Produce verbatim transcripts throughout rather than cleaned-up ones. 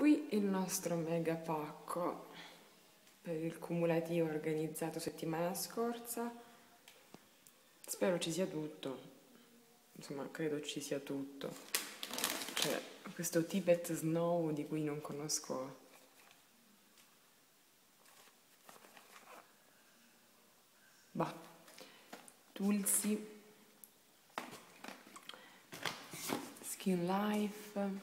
qui il nostro mega pacco per il cumulativo organizzato settimana scorsa. Spero ci sia tutto, insomma credo ci sia tutto. Cioè, questo Tibet Snow di cui non conosco bah, Tulsi, Skin Life,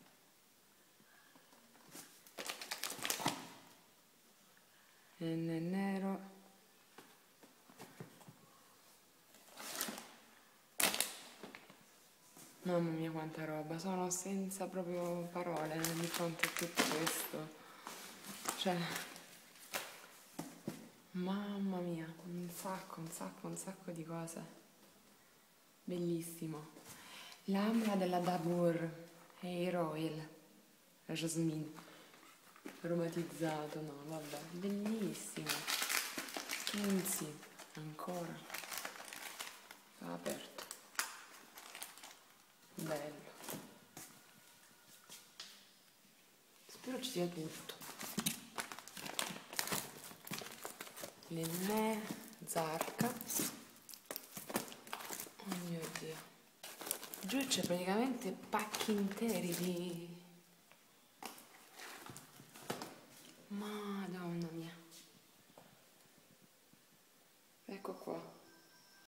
N nero, mamma mia quanta roba, sono senza proprio parole di fronte a tutto questo, cioè mamma mia, un sacco, un sacco, un sacco di cose, bellissimo. L'ambra della Dabur Hair Oil, la Jasmine, aromatizzato, no vabbè, bellissimo. Skinzy, ancora, sta aperto, bello. Spero ci sia tutto. L'Enné, Zarca, oh mio Dio, giù c'è praticamente pacchi interi di